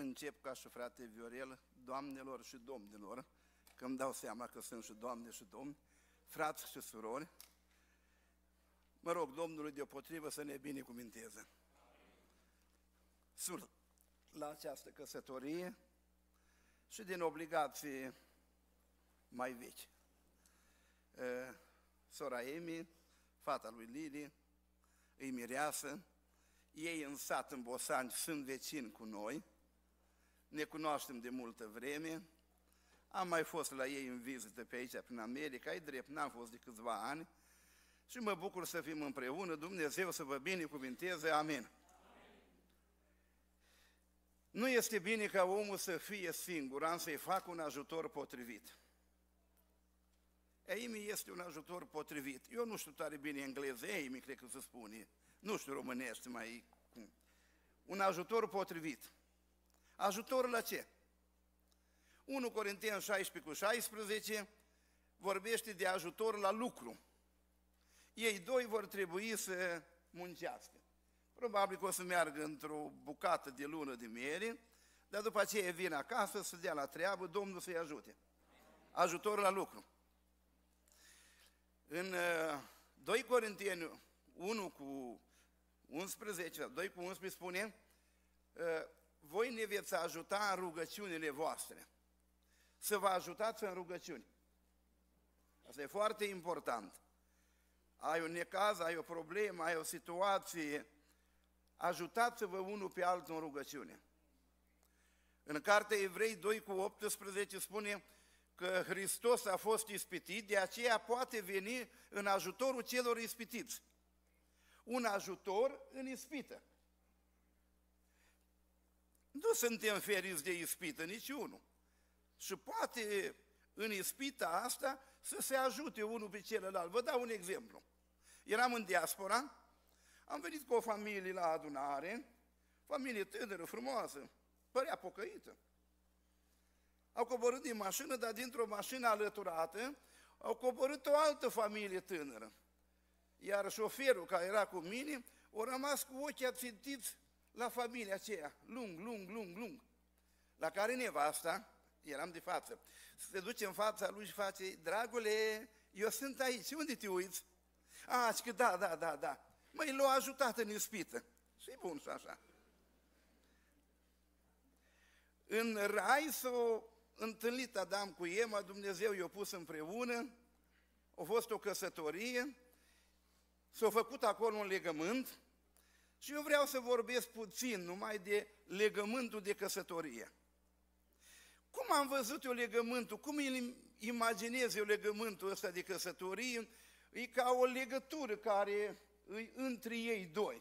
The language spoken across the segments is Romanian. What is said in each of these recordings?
încep ca și frate Viorel, doamnelor și domnilor, că îmi dau seama că sunt și doamne și domni, frați și surori, mă rog Domnului deopotrivă să ne binecuvinteze. Sunt la această căsătorie și din obligații mai vechi. Sora Emi, fata lui Lili, îi mireasă, ei în sat, în Bosani, sunt vecini cu noi, ne cunoaștem de multă vreme, am mai fost la ei în vizită pe aici, prin America, e drept, n-am fost de câțiva ani și mă bucur să fim împreună, Dumnezeu să vă binecuvinteze, amin. Nu este bine ca omul să fie singur, am să-i fac un ajutor potrivit. Amy este un ajutor potrivit. Eu nu știu tare bine engleză, Amy cred că se spune, nu știu românește mai cum. Un ajutor potrivit. Ajutor la ce? 1 Corinteni 16:16 vorbește de ajutor la lucru. Ei doi vor trebui să muncească. Probabil că o să meargă într-o bucată de lună de miere, dar după aceea vin acasă să dea la treabă, Domnul să-i ajute. Ajutor la lucru. În 2 Corinteni 1:11, 2:11 spune, voi ne veți ajuta în rugăciunile voastre. Să vă ajutați în rugăciuni. Asta e foarte important. Ai un necaz, ai o problemă, ai o situație, ajutați-vă unul pe altul în rugăciune. În cartea Evrei 2:18 spune că Hristos a fost ispitit, de aceea poate veni în ajutorul celor ispitiți. Un ajutor în ispită. Nu suntem feriți de ispită, niciunul. Și poate în ispita asta să se ajute unul pe celălalt. Vă dau un exemplu. Eram în diaspora, am venit cu o familie la adunare, familie tânără, frumoasă, părea pocăită. Au coborât din mașină, dar dintr-o mașină alăturată au coborât o altă familie tânără. Iar șoferul care era cu mine a rămas cu ochii ațintiți la familia aceea, lung. La care nevasta, eram de față, se duce în fața lui și face, dragule, eu sunt aici, unde te uiți? A, că da. Măi, l-a ajutat în ispită. Și bun și așa. În rai s-a întâlnit Adam cu Eva, Dumnezeu i-a pus împreună, a fost o căsătorie, s-a făcut acolo un legământ și eu vreau să vorbesc puțin numai de legământul de căsătorie. Cum am văzut eu legământul, cum îl imaginez eu legământul ăsta de căsătorie, e ca o legătură care e între ei doi.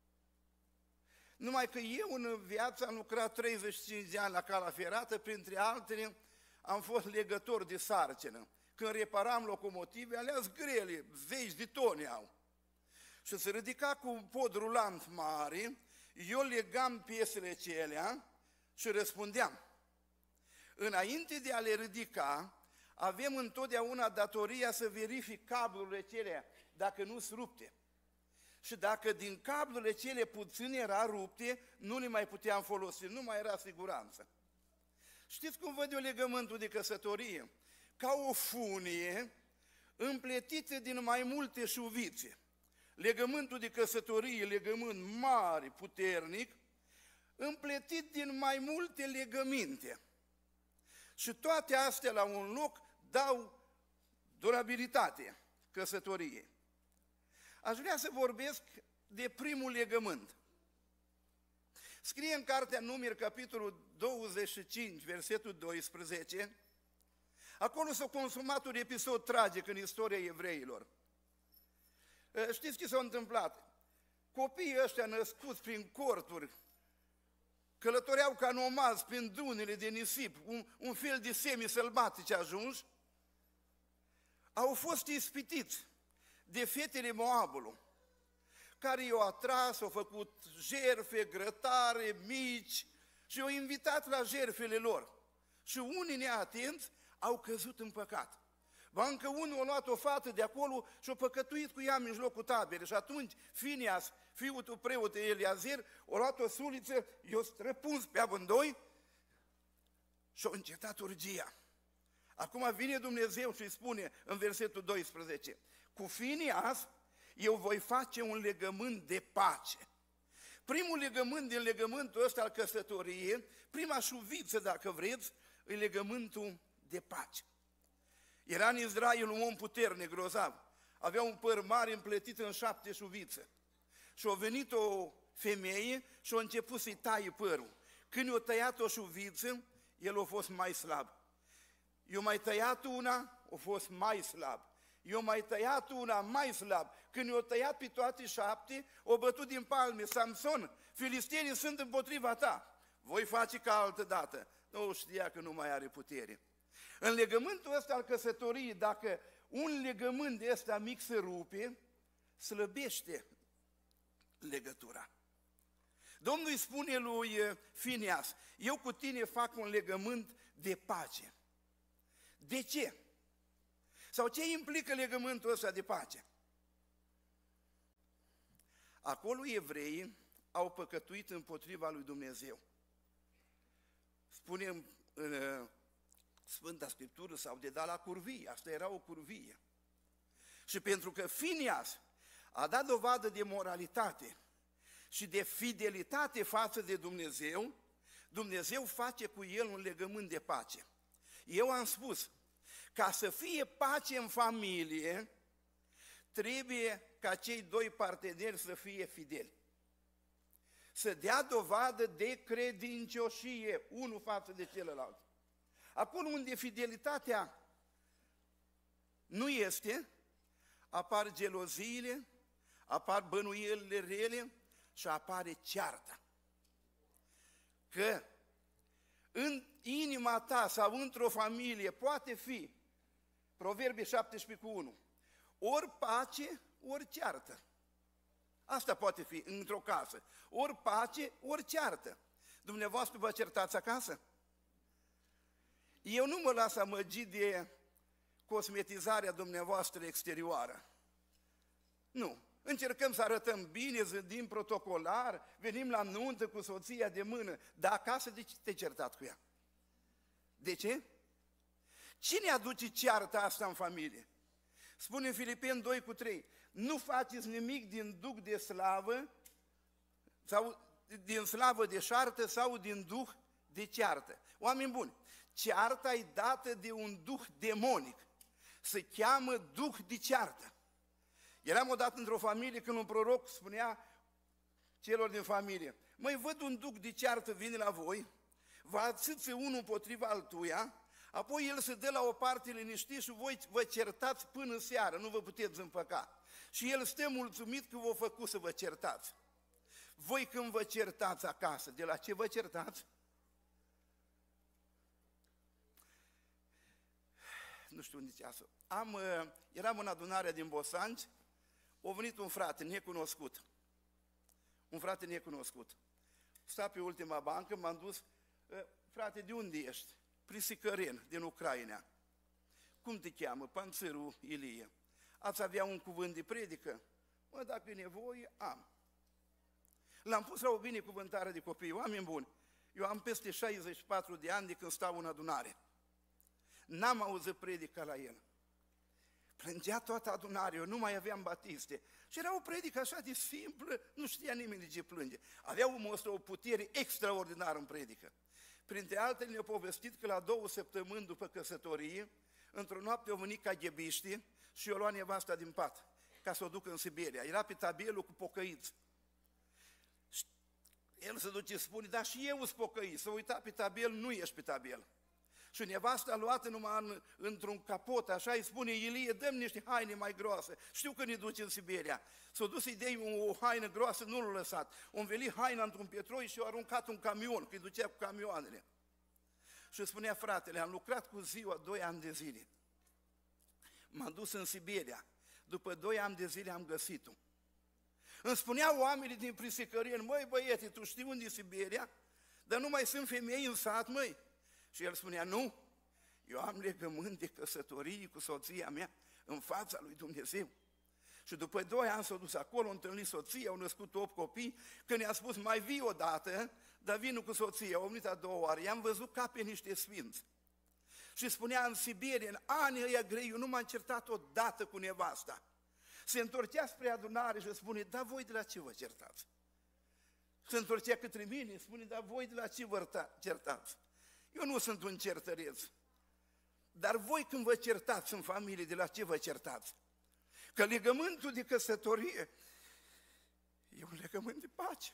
Numai că eu în viață am lucrat 35 de ani la cala ferată, printre altele am fost legător de sarcină. Când reparam locomotive, alea grele, zeci de tone au. Și se ridica cu un pod rulant mare, eu legam piesele celea și răspundeam. Înainte de a le ridica, avem întotdeauna datoria să verific cablurile celea, dacă nu sunt rupte. Și dacă din cablurile cele puține era rupte, nu le mai puteam folosi, nu mai era siguranță. Știți cum văd eu legământul de căsătorie? Ca o funie împletită din mai multe șuvițe. Legământul de căsătorie, legământ mare, puternic, împletit din mai multe legăminte. Și toate astea la un loc dau durabilitate căsătoriei. Aș vrea să vorbesc de primul legământ. Scrie în cartea Numeri, capitolul 25, versetul 12, acolo s-a consumat un episod tragic în istoria evreilor. Știți ce s-a întâmplat? Copiii ăștia născuți prin corturi, călătoreau ca nomazi prin dunele de nisip, un fel de semi-sălbatici ajunși, au fost ispitiți de fetele Moabului, care i-au atras, au făcut jerfe, grătare, mici și i-au invitat la jerfele lor. Și unii neatenți au căzut în păcat. Ba încă unul a luat o fată de acolo și a păcătuit cu ea în mijlocul taberei. Și atunci Finias, fiul preot Eliazer, a luat o suliță, i-a străpuns pe amândoi și-a încetat urgia. Acum vine Dumnezeu și îi spune în versetul 12, cu Finias eu voi face un legământ de pace. Primul legământ din legământul ăsta al căsătoriei, prima șuviță, dacă vreți, e legământul de pace. Era în Israel un om puternic, grozav, avea un păr mare împletit în 7 șuvițe. Și a venit o femeie și a început să-i taie părul. Când i-a tăiat o șuviță, el a fost mai slab. I-a mai tăiat una, a fost mai slab. I-a mai tăiat una, mai slab. Când i-a tăiat pe toate 7, o bătut din palme. Samson, filistenii sunt împotriva ta. Voi face ca altă dată. Nu știa că nu mai are putere. În legământul ăsta al căsătoriei, dacă un legământ de ăsta mic se rupe, slăbește legătura. Domnul îi spune lui Finias, eu cu tine fac un legământ de pace. De ce? Sau ce implică legământul ăsta de pace? Acolo evreii au păcătuit împotriva lui Dumnezeu. Spune în Sfânta Scriptură, s-au dedat la curvie, asta era o curvie. Și pentru că Finias a dat dovadă de moralitate și de fidelitate față de Dumnezeu, Dumnezeu face cu el un legământ de pace. Eu am spus, ca să fie pace în familie, trebuie ca cei 2 parteneri să fie fideli. Să dea dovadă de credincioșie unul față de celălalt. Acolo unde fidelitatea nu este, apar geloziile, apar bănuielile rele și apare cearta. Că în inima ta sau într-o familie poate fi, Proverbe 17:1, ori pace, ori ceartă. Asta poate fi într-o casă. Ori pace, ori ceartă. Dumneavoastră vă certați acasă? Eu nu mă las amăgit de cosmetizarea dumneavoastră exterioară. Nu. Încercăm să arătăm bine, zâmbim protocolar, venim la nuntă cu soția de mână, dar acasă de ce te-ai certat cu ea? De ce? Cine aduce cearta asta în familie? Spune în Filipeni 2:3, nu faceți nimic din duh de slavă sau din slavă de șartă sau din duh de ceartă. Oameni buni, cearta e dată de un duh demonic, se cheamă duh de ceartă. Eram odată într-o familie când un proroc spunea celor din familie, măi, văd un duh de ceartă vine la voi, vă ațâță unul împotriva altuia, apoi el se dă la o parte liniștit și voi vă certați până seară, nu vă puteți împăca. Și el stă mulțumit că v-a făcut să vă certați. Voi când vă certați acasă, de la ce vă certați? Nu știu unde ceasul. Eram în adunarea din Bosanci, a venit un frate necunoscut. Un frate necunoscut. Sta pe ultima bancă, m-am dus, frate, de unde ești? Prisicăren, din Ucraina. Cum te cheamă? Panțărul Ilie. Ați avea un cuvânt de predică? Mă, dacă e nevoie, am. L-am pus la o binecuvântare de copii. Oameni buni, eu am peste 64 de ani de când stau în adunare. N-am auzit predica la el. Plângea toată adunarea, eu nu mai aveam batiste. Și era o predică așa de simplă, nu știa nimeni de ce plânge. Avea o putere extraordinară în predică. Printre altele ne-a povestit că la 2 săptămâni după căsătorie, într-o noapte au venit caghebiștii și i-au luat nevasta din pat ca să o ducă în Siberia. Era pe tabelul cu pocăiți. El se duce și spune, dar și eu sunt pocăit. S-a uitat pe tabel, nu ești pe tabel. Și nevasta a luat numai într-un capot, așa îi spune, Ilie, dă-mi niște haine mai groase. Știu că ne duce în Siberia. S-a dus să-i dea o haină groasă, nu l-a lăsat. O învelit haina într-un pietroi și a aruncat un camion, că îi ducea cu camioanele. Și spunea, fratele, am lucrat cu ziua 2 ani de zile. M-am dus în Siberia. După 2 ani de zile am găsit-o. Îmi spuneau oamenii din Prisicărien, măi băiete, tu știi unde e Siberia? Dar nu mai sunt femei în sat, măi. Și el spunea, nu, eu am legământ de căsătorie cu soția mea în fața lui Dumnezeu. Și după 2 ani s-a dus acolo, a întâlnit soția, au născut 8 copii, când i-a spus, mai vii odată, dar vin cu soția, au venit a doua oară, i-am văzut ca pe niște sfinți. Și spunea, în Siberia, în anii ăia grei, eu nu m-am certat odată cu nevasta. Se întorcea spre adunare și spune, dar voi de la ce vă certați? Se întorcea către mine, spune, dar voi de la ce vă certați? Eu nu sunt un certăreț. Dar voi când vă certați în familie, de la ce vă certați? Că legământul de căsătorie e un legământ de pace.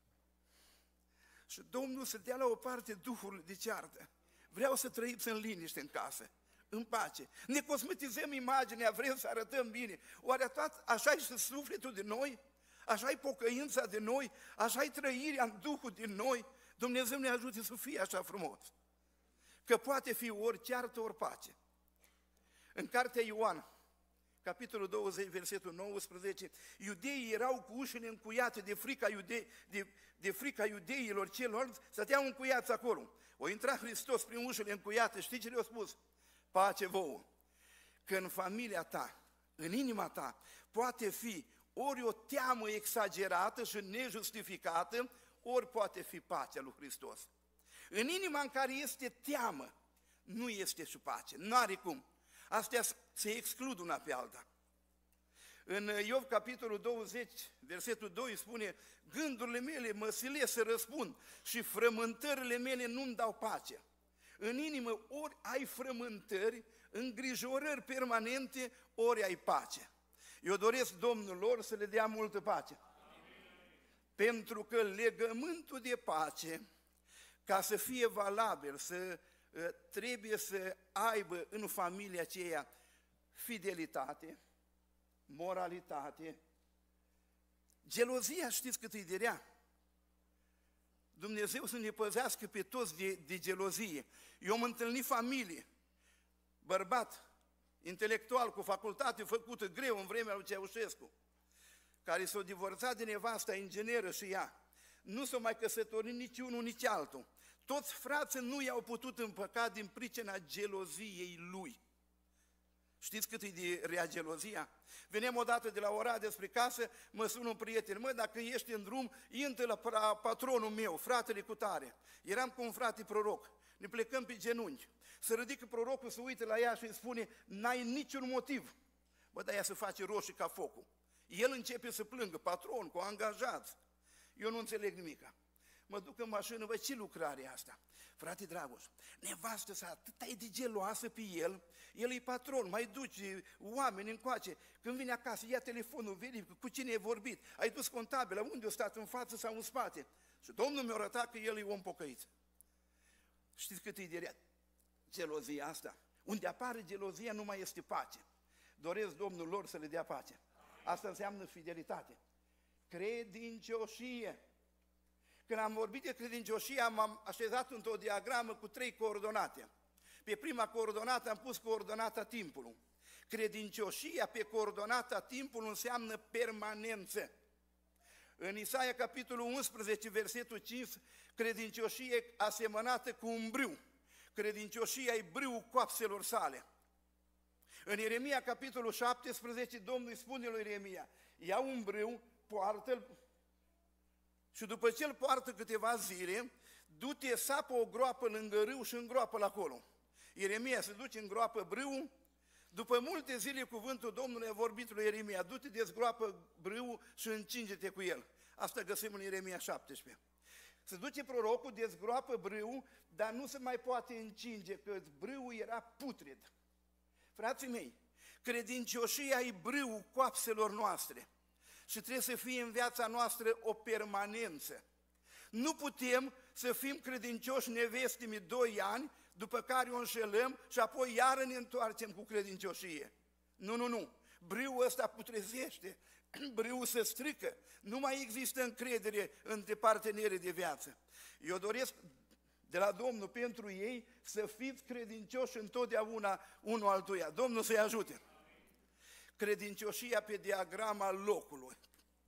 Și Domnul să dea la o parte duhurile de ceartă. Vreau să trăiți în liniște în casă, în pace. Ne cosmetizăm imaginea, vrem să arătăm bine. Oare așa e și sufletul de noi? Așa e pocăința de noi? Așa e trăirea în Duhul din noi? Dumnezeu ne ajute să fie așa frumos. Că poate fi ori ceartă, ori pace. În cartea Ioan, capitolul 20, versetul 19, iudeii erau cu ușile încuiate de frica iudeilor celorlalți, stăteau încuiați acolo. O intra Hristos prin ușile încuiate, știi ce le-a spus? Pace vouă! Că în familia ta, în inima ta, poate fi ori o teamă exagerată și nejustificată, ori poate fi pacea lui Hristos. În inima în care este teamă, nu este și pace, n-are cum. Astea se exclud una pe alta. În Iov, capitolul 20, versetul 2 spune, gândurile mele mă silesc să răspund și frământările mele nu-mi dau pace. În inimă ori ai frământări, îngrijorări permanente, ori ai pace. Eu doresc Domnul să le dea multă pace. Pentru că legământul de pace, ca să fie valabil, trebuie să aibă în familia aceea fidelitate, moralitate. Gelozia, știți cât e de rea? Dumnezeu să ne păzească pe toți de gelozie. Eu am întâlnit familie, bărbat, intelectual, cu facultate făcută greu în vremea lui Ceaușescu, care s-a divorțat de nevasta ingineră și ea. Nu s-a mai căsătorit nici unul, nici altul. Toți frații nu i-au putut împăca din pricina geloziei lui. Știți cât e de rea gelozia? Veneam odată de la Oradea spre casă, mă sună un prieten, mă, dacă ești în drum, intră la patronul meu, fratele cu tare. Eram cu un frate proroc, ne plecăm pe genunchi. Se ridică prorocul, se uită la ea și îi spune, n-ai niciun motiv. Bă, dar ea se face roșie ca focul. El începe să plângă, patron, cu angajați. Eu nu înțeleg nimica. Mă duc în mașină, bă, ce lucrare e asta? Frate Dragoș, nevastă sa atâta e de geloasă pe el e patron, mai duce oameni încoace. Când vine acasă, ia telefonul, verifică cu cine e vorbit. Ai dus contabila, unde a stat, în față sau în spate? Și Domnul mi-a arătat că el e om pocăit. Știți cât e de rea gelozia asta? Unde apare gelozia nu mai este pace. Doresc Domnul lor să le dea pace. Asta înseamnă fidelitate. Credincioșie. Când am vorbit de credincioșie, am așezat într-o diagramă cu 3 coordonate. Pe prima coordonată am pus coordonata timpului. Credincioșia pe coordonata timpului înseamnă permanență. În Isaia, capitolul 11, versetul 5, credincioșie asemănată cu un brâu. Credincioșia e brâul coapselor sale. În Ieremia, capitolul 17, Domnul îi spune lui Ieremia, ia un brâu, poartă-l și după ce îl poartă câteva zile, du-te, sapă o groapă lângă râu și îngroapă-l acolo. Ieremia se duce, îngroapă brâul, după multe zile cuvântul Domnului a vorbit lui Ieremia, du-te, dezgroapă brâul și încinge-te cu el. Asta găsim în Ieremia 17. Se duce prorocul, dezgroapă brâul, dar nu se mai poate încinge, că brâul era putred. Frații mei, credincioșia e brâul coapselor noastre și trebuie să fie în viața noastră o permanență. Nu putem să fim credincioși nevestimi 2 ani, după care o înșelăm și apoi iară ne întoarcem cu credincioșie. Nu. Brâul ăsta putrezește, brâul se strică, nu mai există încredere între partenerii de viață. Eu doresc de la Domnul pentru ei să fiți credincioși întotdeauna unul altuia. Domnul să-i ajute. Credincioșia pe diagrama locului.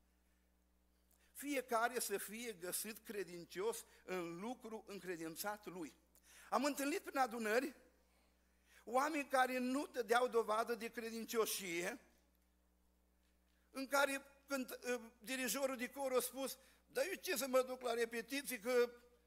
Fiecare să fie găsit credincios în lucru încredințat lui. Am întâlnit prin adunări oameni care nu dădeau dovadă de credincioșie, în care când dirijorul de cor a spus, dar eu ce să mă duc la repetiții, că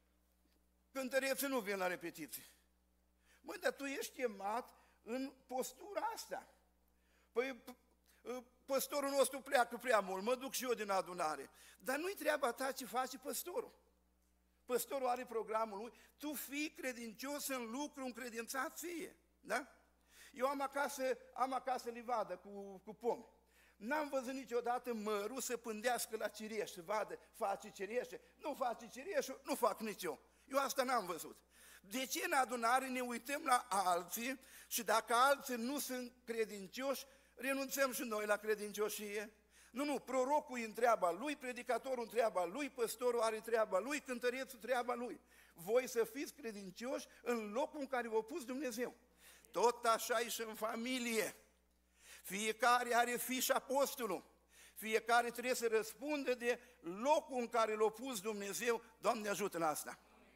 cântăreții nu vin la repetiții. Măi, dar tu ești chemat în postura asta. Păi, păstorul nostru pleacă prea mult, mă duc și eu din adunare. Dar nu-i treaba ta ce face păstorul. Păstorul are programul lui, tu fii credincios în lucru încredințat ție. Da? Eu am acasă livadă cu pomi. N-am văzut niciodată mărul să pândească la cireș, să vadă, face cireșe, nu face cireșul, nu fac nici eu. Eu asta n-am văzut. De ce în adunare ne uităm la alții și dacă alții nu sunt credincioși, renunțăm și noi la credincioșie? Nu, prorocul e în treaba lui, predicatorul în treaba lui, păstorul are treaba lui, cântărețul treaba lui. Voi să fiți credincioși în locul în care v-a pus Dumnezeu. Tot așa e și în familie. Fiecare are fișa apostolul. Fiecare trebuie să răspundă de locul în care l-a pus Dumnezeu. Doamne ajută în asta.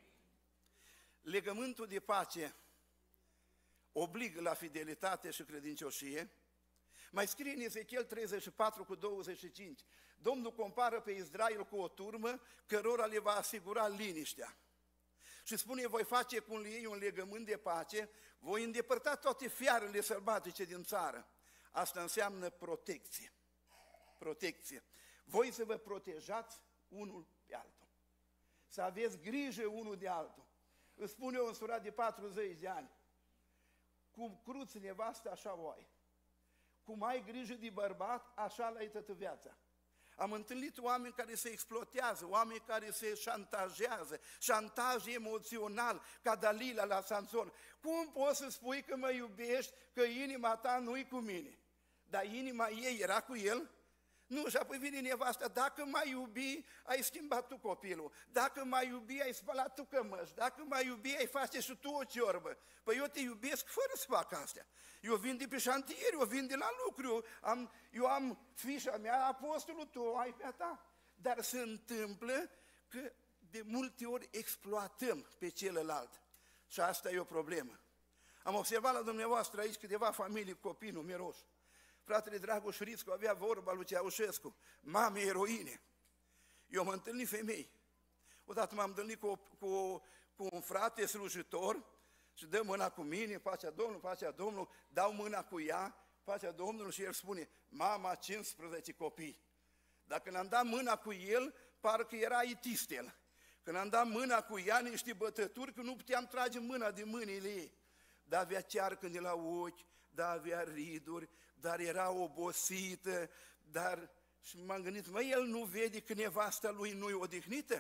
Legământul de pace obligă la fidelitate și credincioșie. Mai scrie în Ezechiel 34:25. Domnul compară pe Israel cu o turmă cărora le va asigura liniștea. Și spune, voi face cu ei un legământ de pace, voi îndepărta toate fiarele sălbatice din țară. Asta înseamnă protecție. Protecție. Voi să vă protejați unul pe altul. Să aveți grijă unul de altul. Îți spun eu în sura de 40 de ani, cum cruți nevastă, așa o ai. Cum ai grijă de bărbat, așa l-ai toată viața. Am întâlnit oameni care se exploatează, oameni care se șantajează, șantaj emoțional, ca Dalila la Samson. Cum poți să spui că mă iubești, că inima ta nu-i cu mine? Dar inima ei era cu el? Nu, și apoi vine nevasta, dacă m-ai iubi, ai schimbat tu copilul, dacă m-ai iubi, ai spălat tu cămăși, dacă m-ai iubi, ai face și tu o ciorbă. Păi eu te iubesc fără să fac astea. Eu vin de pe șantier, eu vin de la lucru, eu am fișa mea, apostolul, tu ai pe a ta. Dar se întâmplă că de multe ori exploatăm pe celălalt și asta e o problemă. Am observat la dumneavoastră aici câteva familii cu copii numeroși. Fratele Dragoș Rițcu avea vorba lui Ceaușescu, mame eroine. Eu m-am întâlnit femei. Odată m-am întâlnit cu un frate slujitor și dă mâna cu mine, pacea Domnului, dau mâna cu ea, pacea Domnului și el spune, mama 15 copii. Dacă n-am dat mâna cu el, parcă era itistel. Când am dat mâna cu ea, niște bătături, că nu puteam trage mâna din mâinile ei. Dar avea cearcă de la ochi, dar avea riduri, dar era obosită, și m-am gândit, măi, el nu vede că nevasta lui nu-i odihnită?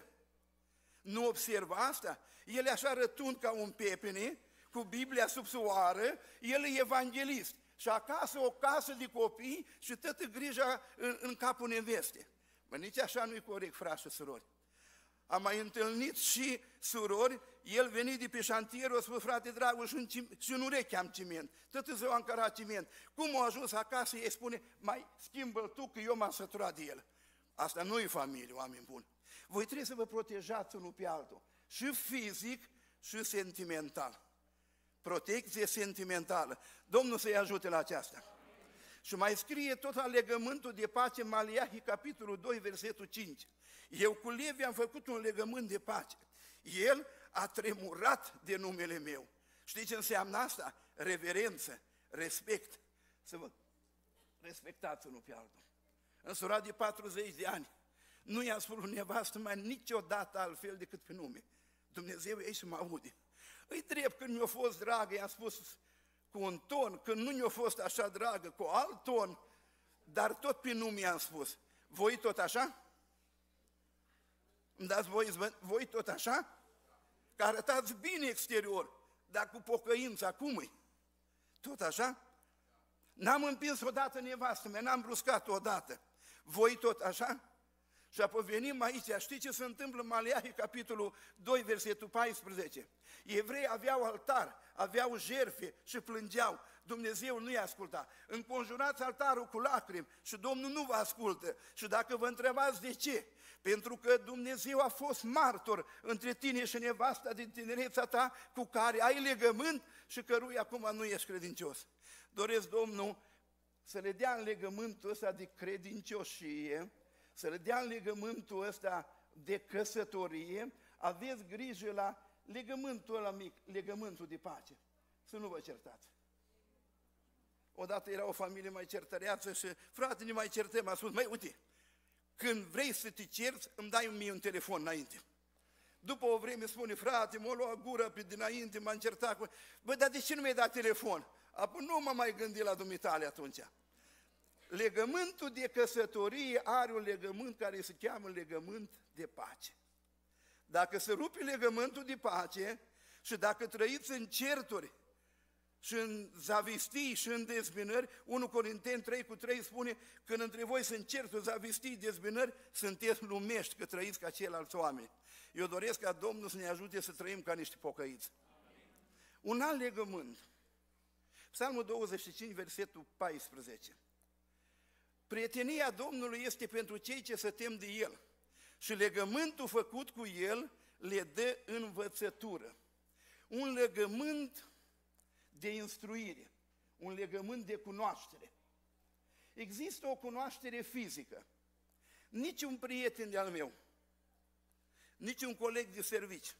Nu observă asta? El e așa rătund ca un pepene, cu Biblia sub soară, el e evanghelist. Și acasă o casă de copii și toată grija în capul neveste. Mă, nici așa nu-i corect, frați și surori. Am mai întâlnit și surori, el venit de pe șantier, o spus, frate Dragoș, și în ureche am ciment, tot ziua am cărat ciment. Cum a ajuns acasă, ei spune, mai schimbă-l tu, că eu m-am săturat de el. Asta nu e familie, oameni buni. Voi trebuie să vă protejați unul pe altul, și fizic și sentimental. Protecție sentimentală. Domnul să-i ajute la aceasta. Și mai scrie tot la legământul de pace, Maliahi, capitolul 2, versetul 5. Eu cu Levi am făcut un legământ de pace. El a tremurat de numele meu. Știți ce înseamnă asta? Reverență, respect. Să vă respectați unul pe altul. În sura de 40 de ani, nu i-am spus lui nevastă mai niciodată altfel decât pe nume. Dumnezeu ei și mă aude. Îi drept, când mi-a fost dragă, i-am spus cu un ton, când nu mi-a fost așa dragă, cu alt ton, dar tot pe nume i-am spus. Voi tot așa? Îmi dați voi tot așa? Că arătați bine exterior, dar cu pocăința, cum e? Tot așa? N-am împins odată nevastă mea, n-am bruscat odată. Voi tot așa? Și apoi venim aici, știți ce se întâmplă în Maleahi, capitolul 2, versetul 14? Evrei aveau altar, aveau jertfe și plângeau. Dumnezeu nu-i asculta. Înconjurați altarul cu lacrimi și Domnul nu vă ascultă. Și dacă vă întrebați de ce? Pentru că Dumnezeu a fost martor între tine și nevasta din tinereța ta cu care ai legământ și cărui acum nu ești credincios. Doresc Domnul să le dea în legământul ăsta de credincioșie, să le dea în legământul ăsta de căsătorie, aveți grijă la legământul ăla mic, legământul de pace, să nu vă certați. Odată era o familie mai certăreață și frate, ne mai certăm, a spus, măi, uite, când vrei să te cerți, îmi dai mie un telefon înainte. După o vreme spune, frate, m-a luat gura pe dinainte, m-a încertat cu... Bă, dar de ce nu mi-ai dat telefon? Apoi nu m-am mai gândit la dumitale atunci. Legământul de căsătorie are un legământ care se cheamă legământ de pace. Dacă se rupe legământul de pace și dacă trăiți în certuri și în zavistii și în dezbinări, 1 Corinteni 3:3 spune, când între voi sunt certuri, zavistii, dezbinări, sunteți lumești că trăiți ca ceilalți oameni. Eu doresc ca Domnul să ne ajute să trăim ca niște pocăiți. Un alt legământ. Psalmul 25, versetul 14. Prietenia Domnului este pentru cei ce se tem de El și legământul făcut cu El le dă învățătură. Un legământ de instruire, un legământ de cunoaștere. Există o cunoaștere fizică. Nici un prieten de-al meu, nici un coleg de servici,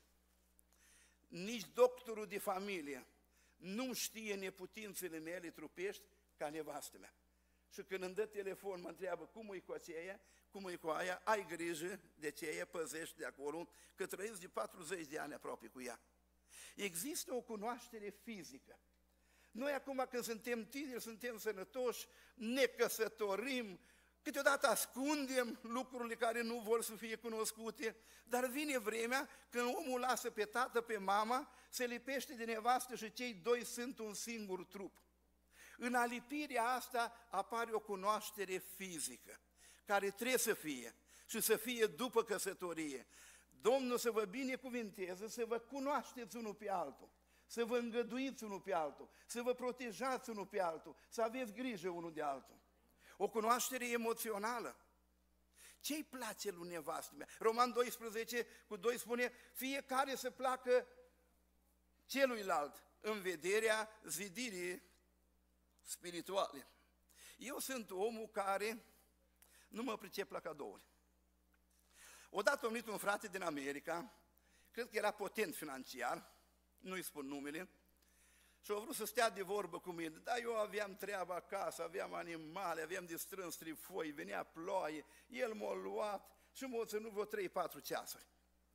nici doctorul de familie nu știe neputințele mele trupești ca nevastă mea. Și când îmi dă telefon, mă întreabă cum e cu aceea, cum e cu aia, ai grijă de aceea, păzești de acolo, că trăiesc de 40 de ani aproape cu ea. Există o cunoaștere fizică. Noi acum când suntem tineri, suntem sănătoși, ne căsătorim, câteodată ascundem lucrurile care nu vor să fie cunoscute, dar vine vremea când omul lasă pe tată, pe mama, se lipește de nevastă și cei doi sunt un singur trup. În alipirea asta apare o cunoaștere fizică, care trebuie să fie și să fie după căsătorie. Domnul să vă binecuvinteze, să vă cunoașteți unul pe altul, să vă îngăduiți unul pe altul, să vă protejați unul pe altul, să aveți grijă unul de altul. O cunoaștere emoțională. Ce-i place lui nevastă mea? Roman 12:2 spune, fiecare să placă celuilalt în vederea zidirii spirituale. Eu sunt omul care nu mă pricep la cadouri. Odată am venit un frate din America, cred că era potent financiar, nu-i spun numele, și au vrut să stea de vorbă cu mine, dar eu aveam treabă acasă, aveam animale, aveam de strâns trifoi, venea ploaie, el m-a luat și m-a ținut vreo 3-4 ceasuri.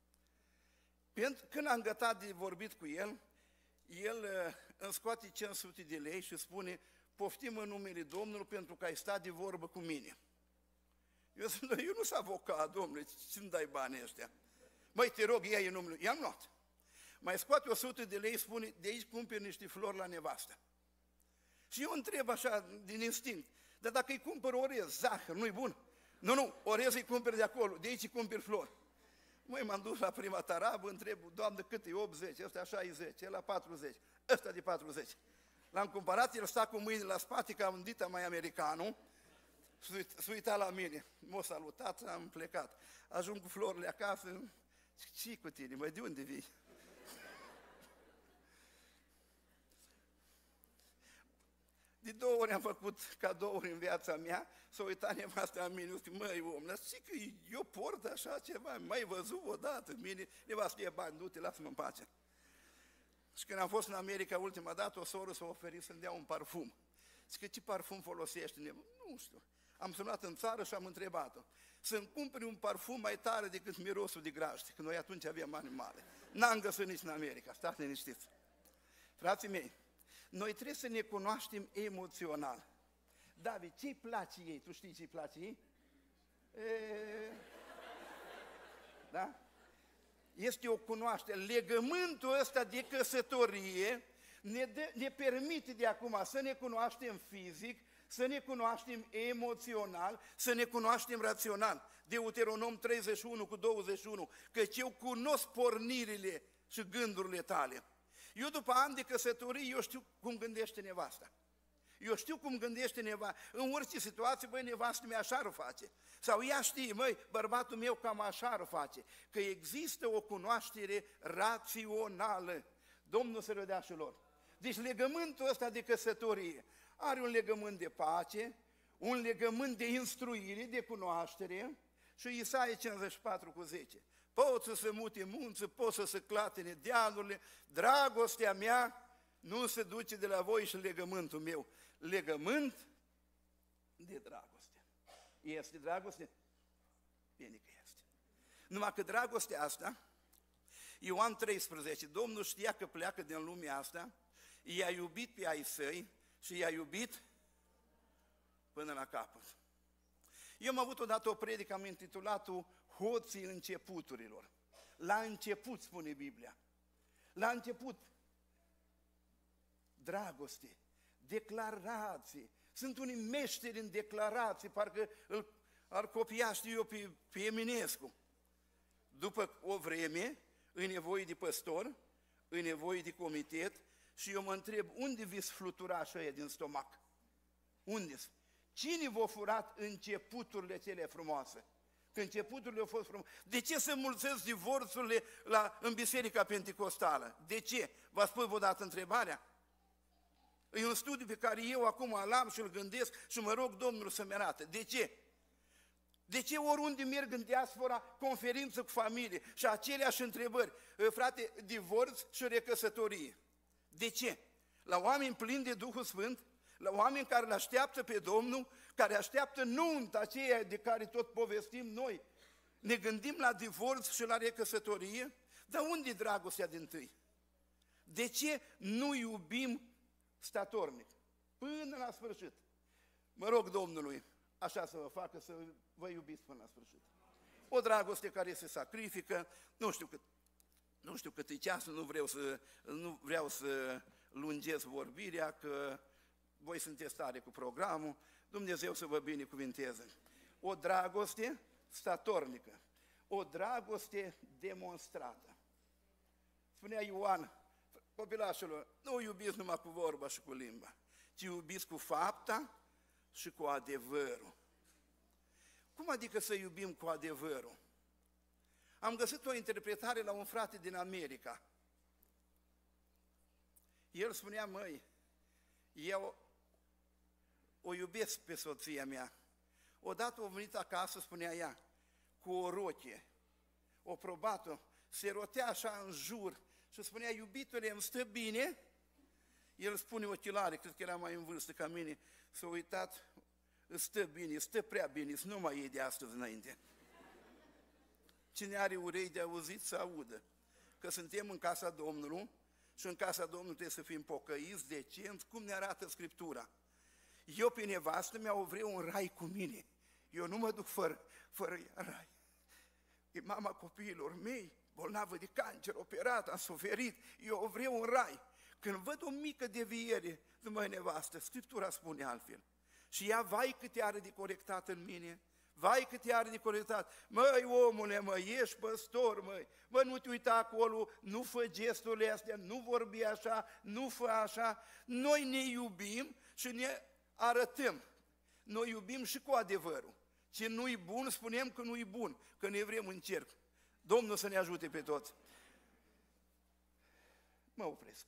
Când am gătat de vorbit cu el, el îmi scoate 500 de lei și spune, poftim în numele Domnului pentru că ai stat de vorbă cu mine. Eu zic, eu nu sunt avocat, domnule, ce-mi dai banii ăștia? Măi, te rog, ia-i în numele. I-am luat. Mai scoate 100 de lei, spune, de aici cumperi niște flori la nevastă. Și eu întreb așa, din instinct, dar dacă îi cumpăr orez, zahăr, nu-i bun? Nu, orez îi cumperi de acolo, de aici îi cumperi flori. Măi, m-am dus la prima tarabă, întreb, Doamne, cât e 80, ăsta 60, ăla 40, ăsta de 40. L-am cumpărat, el sta cu mâinile la spate, ca un dita mai americanul, s-a uitat la mine, m-a salutat, am plecat. Ajung cu florile acasă, ce cu tine, măi, de unde vii? De 2 ori am făcut cadouri în viața mea, s-a uitat nevasta la mine, zic, măi, om, dar știi că eu port așa ceva, mai văzut odată, mine, nevastă, e bani, du-te, lasă-mă în pace. Și când am fost în America ultima dată, o soră s-a oferit să-mi dea un parfum. Zic că ce parfum folosește? Nu știu. Am sunat în țară și am întrebat-o. Să-mi cumperi un parfum mai tare decât mirosul de graște, că noi atunci aveam animale. N-am găsit nici în America, stați liniștiți. Frații mei, noi trebuie să ne cunoaștem emoțional. David, ce-i place ei? Tu știi ce-i place ei? Da? Este o cunoaștere. Legământul ăsta de căsătorie ne permite de acum să ne cunoaștem fizic, să ne cunoaștem emoțional, să ne cunoaștem rațional. Deuteronom 31:21, căci eu cunosc pornirile și gândurile tale. Eu după ani de căsătorie, eu știu cum gândește nevasta. Eu știu cum gândește nevasta. În orice situație, băi, nevastă mea așa ar face. Sau ea știe, măi, bărbatul meu cam așa ar face. Că există o cunoaștere rațională. Domnul să le dea și lor. Deci legământul ăsta de căsătorie are un legământ de pace, un legământ de instruire, de cunoaștere și Isaia 54:10. pot să se mute munți, pot să se clatine dealurile, dragostea mea nu se duce de la voi și legământul meu. Legământ de dragoste. Este dragoste? Bine că este. Numai că dragostea asta, Ioan 13, Domnul știa că pleacă din lumea asta, i-a iubit pe ai săi și i-a iubit până la capăt. Eu am avut odată o predică, am intitulat-o Hoții începuturilor. La început, spune Biblia. La început, dragoste, declarații. Sunt unii meșteri în declarații, parcă ar copia, știu eu, pe Eminescu. După o vreme, îi nevoie de păstor, îi nevoie de comitet și eu mă întreb, unde vi-s fluturașul ăia din stomac? Unde-s? Cine v-a furat începuturile cele frumoase? Că începuturile au fost frumoase. De ce se mulțesc divorțurile în Biserica Pentecostală? De ce? V-ați pus vreodată întrebarea? E un studiu pe care eu acum l-am și îl gândesc și mă rog Domnul să-mi arate. De ce? De ce oriunde merg în diaspora, conferință cu familie și aceleași întrebări? Frate, divorț și recăsătorie. De ce? La oameni plini de Duhul Sfânt, la oameni care îl așteaptă pe Domnul, care așteaptă nunta aceea de care tot povestim noi, ne gândim la divorț și la recăsătorie? Dar unde e dragostea dintâi? De ce nu iubim statornic? Până la sfârșit. Mă rog Domnului, așa să vă facă, să vă iubiți până la sfârșit. O dragoste care se sacrifică, nu știu cât e ceasul, nu vreau să lungesc vorbirea, că voi sunteți tare cu programul, Dumnezeu să vă binecuvinteze. O dragoste statornică, o dragoste demonstrată. Spunea Ioan, copilașilor, nu iubiți numai cu vorba și cu limba, ci iubiți cu fapta și cu adevărul. Cum adică să iubim cu adevărul? Am găsit o interpretare la un frate din America. El spunea, măi, eu o iubesc pe soția mea. Odată a venit acasă, spunea ea, cu o rochie, o probat-o, se rotea așa în jur și spunea, iubitule, îmi stă bine? El spune ochelare, cred că era mai în vârstă ca mine, s-a uitat, îți stă bine, stă prea bine, nu mai e de astăzi înainte. Cine are urei de auzit să audă, că suntem în casa Domnului și în casa Domnului trebuie să fim pocăiți, decenți, cum ne arată Scriptura. Eu pe nevastă mea o vreau un rai cu mine, eu nu mă duc fără rai. E mama copiilor mei, bolnavă de cancer, operată, am suferit, eu o vreau un rai. Când văd o mică deviere de măi nevastă, Scriptura spune altfel. Și ea, vai cât are de corectat în mine, vai cât are de corectat. Măi, omule, măi, ești păstor, măi, bă, nu te uita acolo, nu fă gesturile astea, nu vorbi așa, nu fă așa. Noi ne iubim și ne arătăm. Noi iubim și cu adevărul. Ce nu-i bun, spunem că nu-i bun, că ne vrem în cerc. Domnul să ne ajute pe toți. Mă opresc.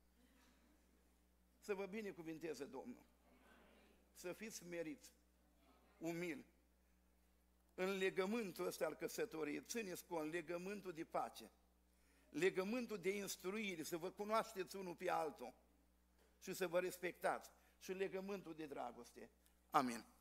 Să vă binecuvinteze Domnul. Să fiți smeriți, umili. În legământul ăsta al căsătoriei, țineți cont, legământul de pace, legământul de instruire, să vă cunoașteți unul pe altul și să vă respectați, și legământul de dragoste. Amin.